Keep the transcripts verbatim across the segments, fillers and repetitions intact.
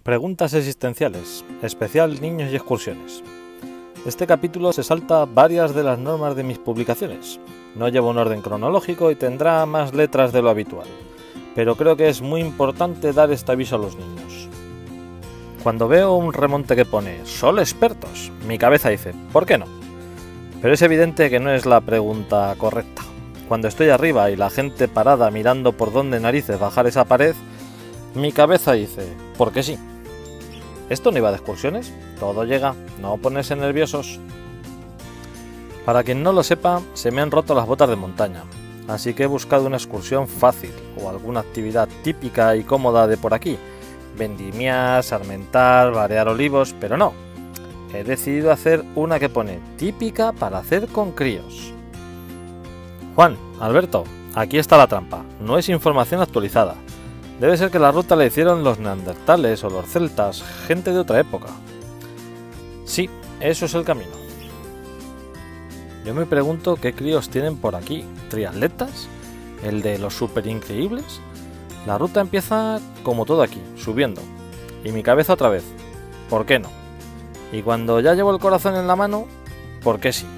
Preguntas existenciales, especial niños y excursiones. Este capítulo se salta varias de las normas de mis publicaciones. No lleva un orden cronológico y tendrá más letras de lo habitual, pero creo que es muy importante dar este aviso a los niños. Cuando veo un remonte que pone «Solo expertos», mi cabeza dice «¿por qué no?». Pero es evidente que no es la pregunta correcta. Cuando estoy arriba y la gente parada mirando por dónde narices bajar esa pared, mi cabeza dice «¿por qué sí?». ¿Esto no iba de excursiones? Todo llega, no ponerse nerviosos. Para quien no lo sepa, se me han roto las botas de montaña, así que he buscado una excursión fácil o alguna actividad típica y cómoda de por aquí. Vendimiar, sarmentar, varear olivos, pero no. He decidido hacer una que pone típica para hacer con críos. Juan, Alberto, aquí está la trampa, no es información actualizada. Debe ser que la ruta la hicieron los neandertales o los celtas, gente de otra época. Sí, eso es el camino. Yo me pregunto qué críos tienen por aquí. ¿Triatletas? ¿El de los super increíbles? La ruta empieza como todo aquí, subiendo. Y mi cabeza otra vez. ¿Por qué no? Y cuando ya llevo el corazón en la mano, ¿por qué sí?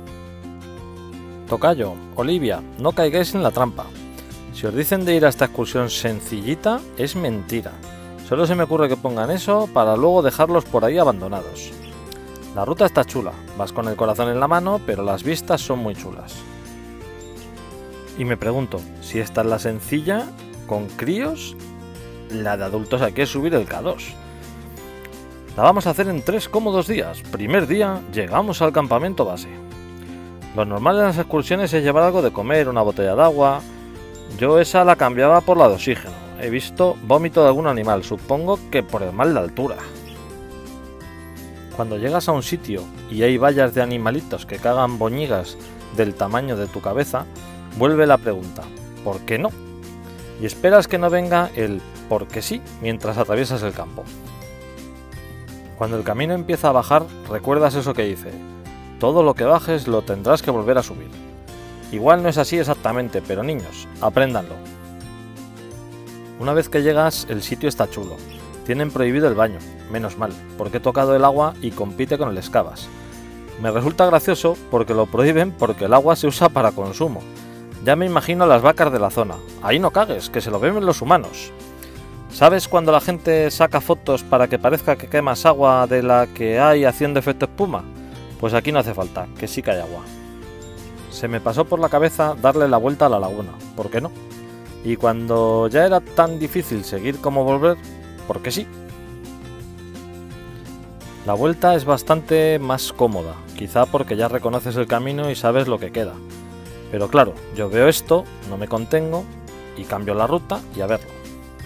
Tocayo, Olivia, no caigáis en la trampa. Si os dicen de ir a esta excursión sencillita, es mentira. Solo se me ocurre que pongan eso para luego dejarlos por ahí abandonados. La ruta está chula, vas con el corazón en la mano, pero las vistas son muy chulas. Y me pregunto, si esta es la sencilla, con críos, la de adultos hay que subir el K dos. La vamos a hacer en tres cómodos días. Primer día, llegamos al campamento base. Lo normal en las excursiones es llevar algo de comer, una botella de agua. Yo esa la cambiaba por la de oxígeno. He visto vómito de algún animal, supongo que por el mal de altura. Cuando llegas a un sitio y hay vallas de animalitos que cagan boñigas del tamaño de tu cabeza, vuelve la pregunta, ¿por qué no? Y esperas que no venga el «por qué sí» mientras atraviesas el campo. Cuando el camino empieza a bajar, recuerdas eso que dice, todo lo que bajes lo tendrás que volver a subir. Igual no es así exactamente, pero niños, apréndanlo. Una vez que llegas, el sitio está chulo. Tienen prohibido el baño, menos mal, porque he tocado el agua y compite con el excavas. Me resulta gracioso porque lo prohíben porque el agua se usa para consumo. Ya me imagino a las vacas de la zona. Ahí no cagues, que se lo beben los humanos. ¿Sabes cuando la gente saca fotos para que parezca que quemas agua de la que hay haciendo efecto espuma? Pues aquí no hace falta, que sí que hay agua. Se me pasó por la cabeza darle la vuelta a la laguna, ¿por qué no? Y cuando ya era tan difícil seguir como volver, ¿por qué sí? La vuelta es bastante más cómoda, quizá porque ya reconoces el camino y sabes lo que queda. Pero claro, yo veo esto, no me contengo y cambio la ruta y a verlo.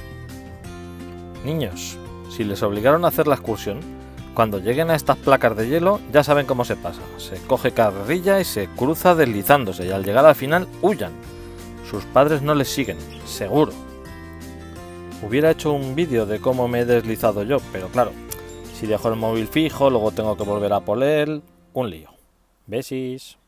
Niños, si les obligaron a hacer la excursión, cuando lleguen a estas placas de hielo ya saben cómo se pasa. Se coge carrerilla y se cruza deslizándose y al llegar al final huyan. Sus padres no les siguen, seguro. Hubiera hecho un vídeo de cómo me he deslizado yo, pero claro, si dejo el móvil fijo, luego tengo que volver a por él, un lío. Besis.